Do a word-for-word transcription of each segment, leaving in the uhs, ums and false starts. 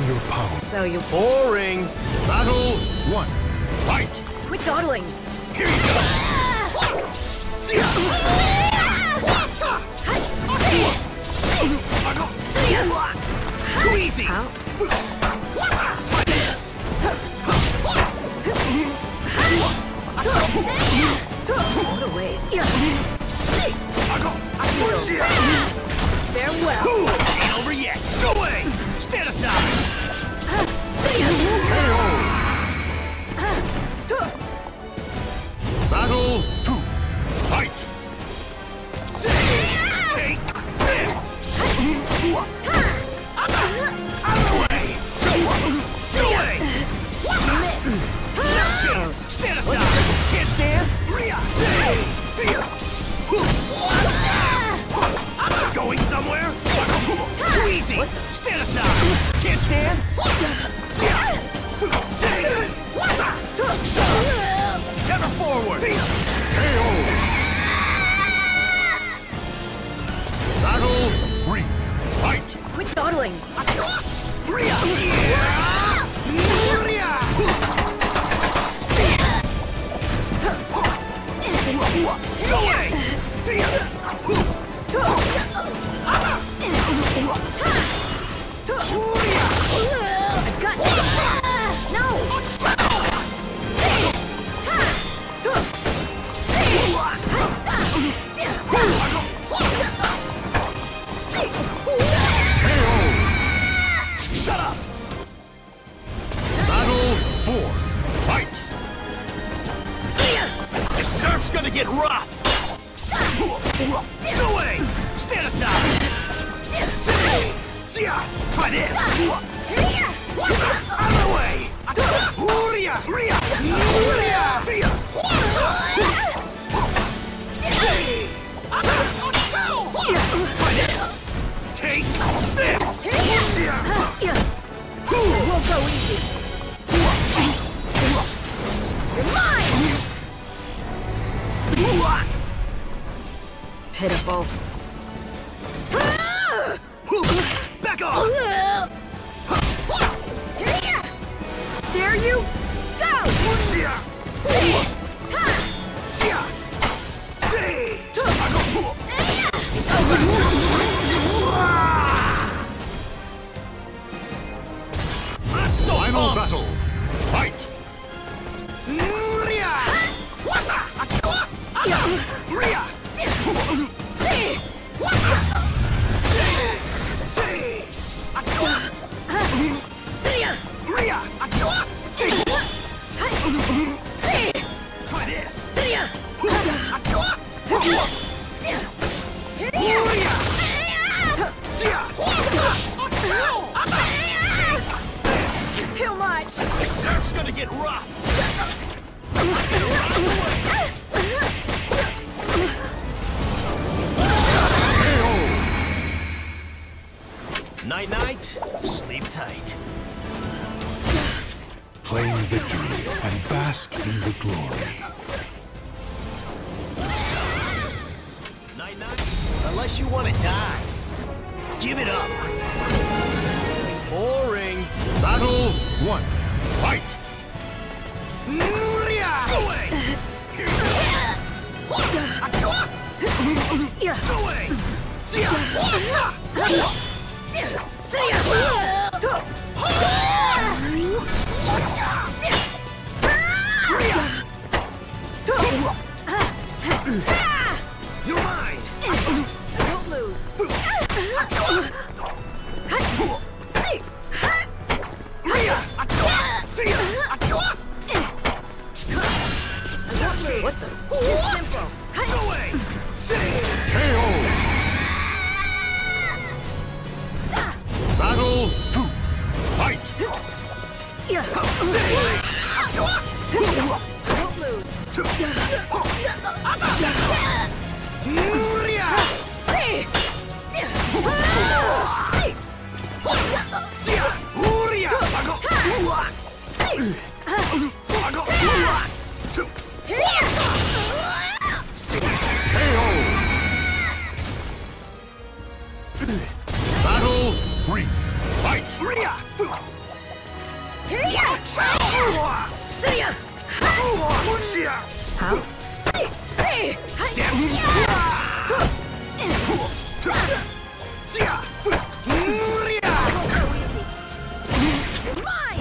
your power. So you Boring. Battle one. Fight. quit dawdling. Here you go. Too easy. How? Try this. What a waste. Farewell. Ain't over yet. Go away. Stand aside. Battle two. Fight. Take this. Out of the way. Go away. No chance. Stand aside. Can't stand. Going somewhere? Too easy. Stand aside. Can't stand. Never forward. Battle three. Fight. Quit dawdling. Go away. I've got no. Shut up. Battle four. Fight. This surf's gonna get rough. Get away. Stand aside. Try this. Out of the way. Try this. Take this. Won't go easy. You're mine. Pitiful. Back off. There you go. Final battle. Fight. Try this. Too much. This surf's gonna get rough. Night night, sleep tight. Claim victory and bask in the glory. Night night, unless you want to die, give it up. Boring. Battle one. Fight. Go away. Here you go. Go away. You're mine. Don't lose. What's simple? Go away. K O. Battle two. Fight. Don't lose. Battle three. Fight. See ya! How? See! See! You're mine!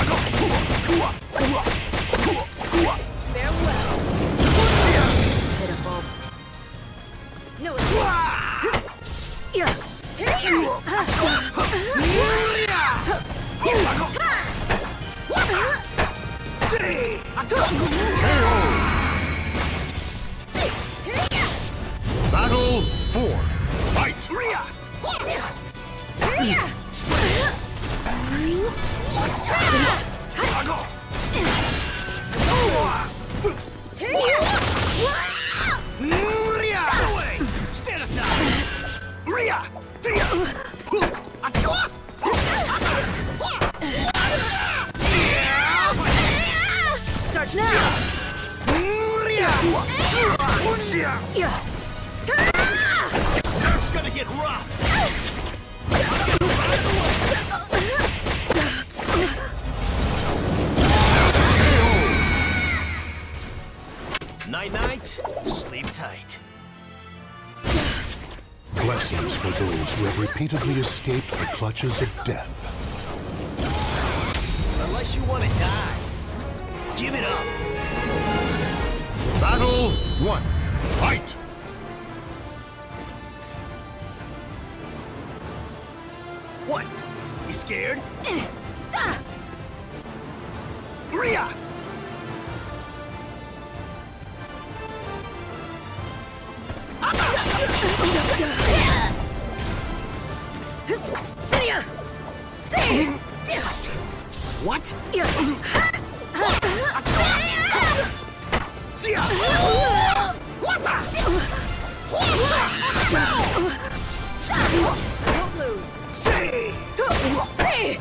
Farewell! Pitiful. No, it's yeah. Battle four. Fight! Stand aside! Starts now! Yeah. Surf's gonna get rough! Night-night, sleep tight. Blessings for those who have repeatedly escaped the clutches of death. Unless you want to die, give it up. Battle one. Fight! What? You scared? Rhea! Syria! Stay! What? Don't lose! Say! Stay!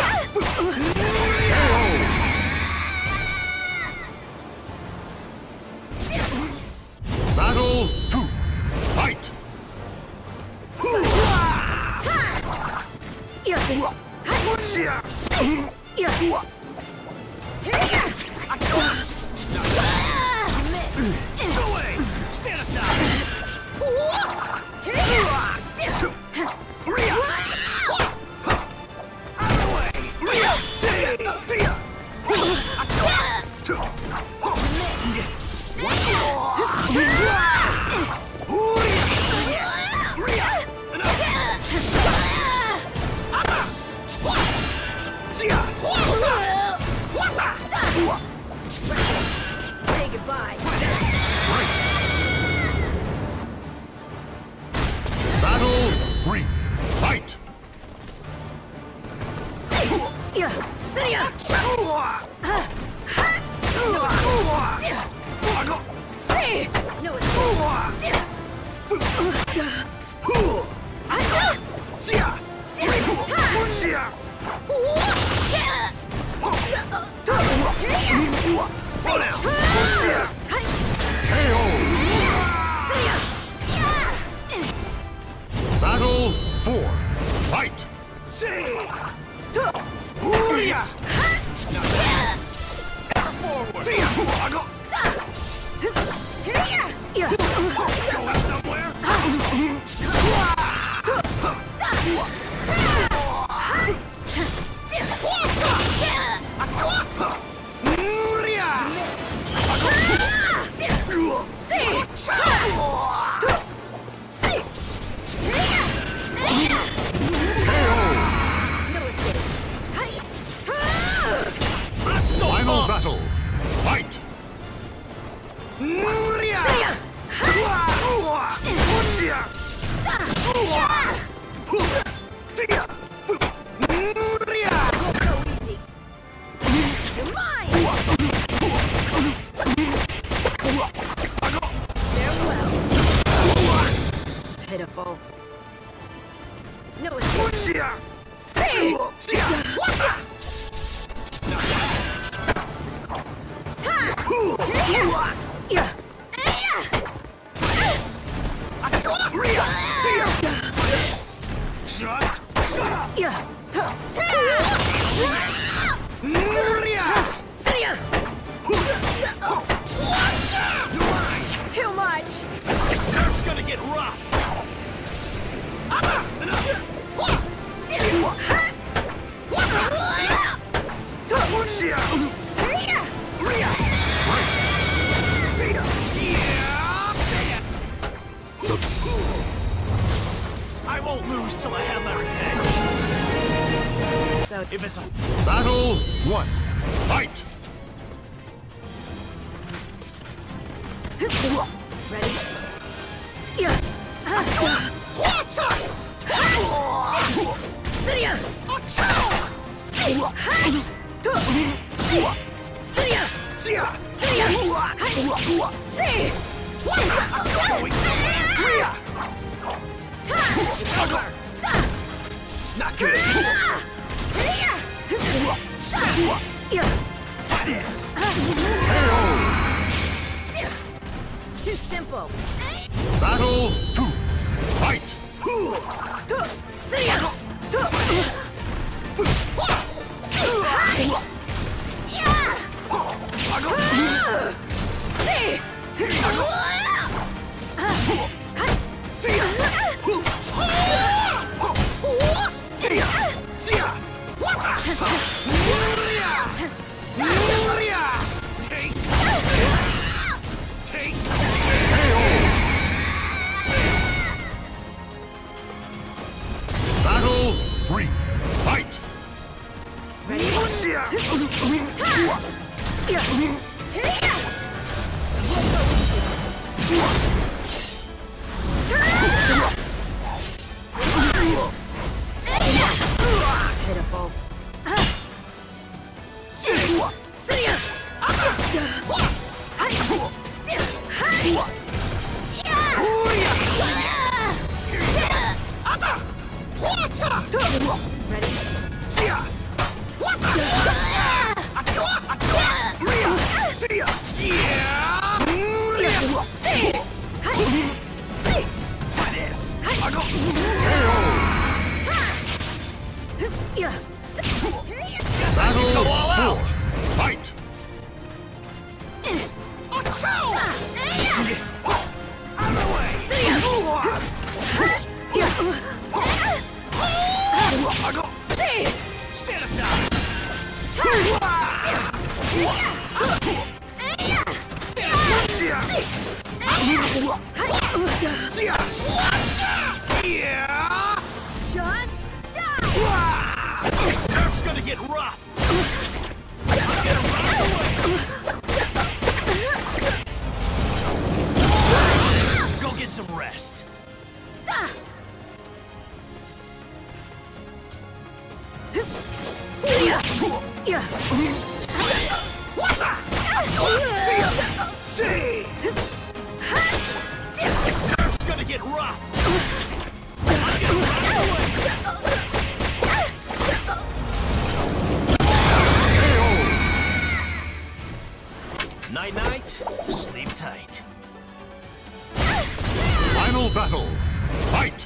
Battle two. Fight! Go away! Stand aside! Rhea! Out of the way! Rhea! Say! Rhea! Say goodbye. Battle three. Fight! Yeah, Syria! See! No, it's Battle four. Fight! Say! Going somewhere? Final battle. Fight! You're mine! Farewell. Pitiful. No escape. Stay! Yeah. Just shut up! Yeah. Syria! Battle one. Fight! Ready? Yeah. Syria. Syria. Not good. Too simple. Battle two. Fight! Take Take Battle three. Fight! Pitiful. Ready? Battle Go all out. four. Fight! Out of the way. Stand aside. Yeah. Just die! This surf's gonna get rough. Get him right away. Go get some rest. See. This surf's gonna get rough. Get him right away. Night night, sleep tight. Final battle. Fight!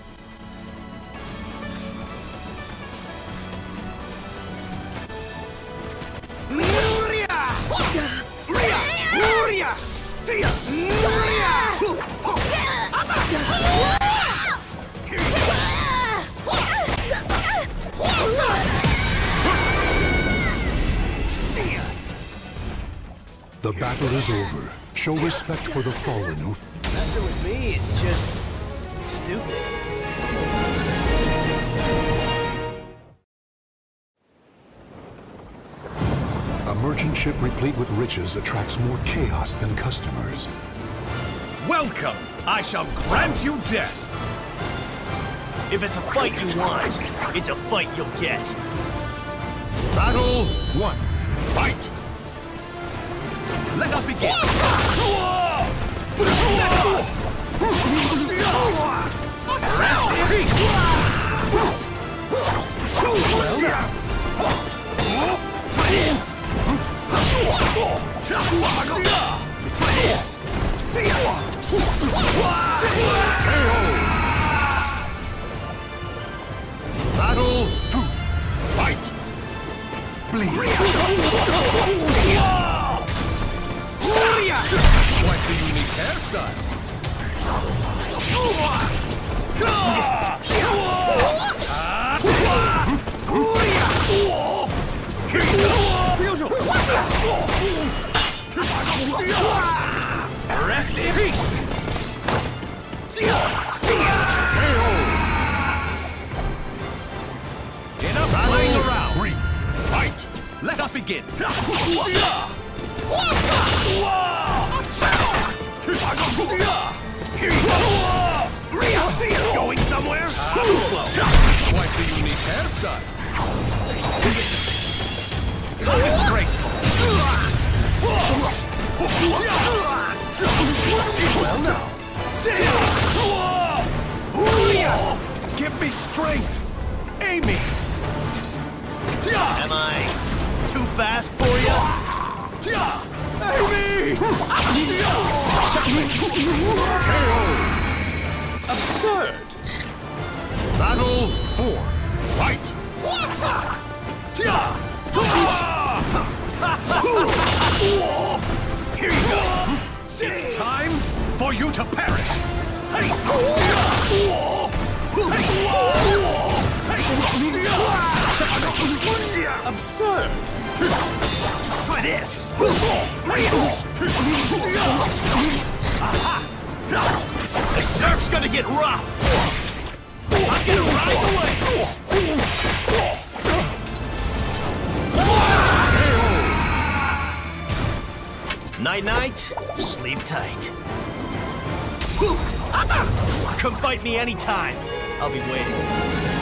The battle is over. Show respect for the fallen who... Messing with me is just stupid. A merchant ship replete with riches attracts more chaos than customers. Welcome! I shall grant you death! If it's a fight you want, it's a fight you'll get. Battle one. Fight! Let us begin. Rest in peace! Try this. Try this. Battle two. Fight! Quite the unique hairstyle. Rest in peace! Enough playing around! Three. Let us begin. Here you go. Going somewhere? Slow. Quite the unique hairstyle. Disgraceful. Well now. Give me strength. Amy. Am I too fast for you? Amy! Absurd! Battle four. Fight! Here you go! It's time for you to perish! Absurd! Try this! The surf's gonna get rough! I'm gonna ride the waves! Night-night, sleep tight. Come fight me anytime. I'll be waiting.